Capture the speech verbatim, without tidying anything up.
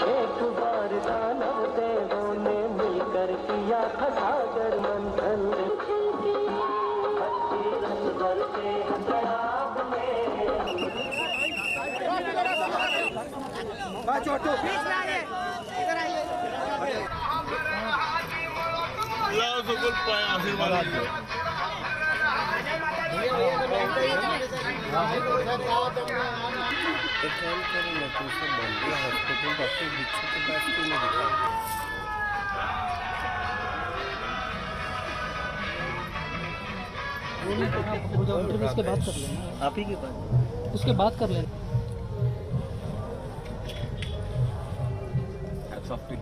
एक बार दानव देवों ने मिलकर किया था सागर मंथन, रस बरसे शराब में। छोटू इधर आइए। आशीर्वाद हॉस्पिटल डॉक्टर दीक्षित के पास क्यों नहीं दिखा? उसके बात कर लेना, आप ही के पास उसके बात कर लेना।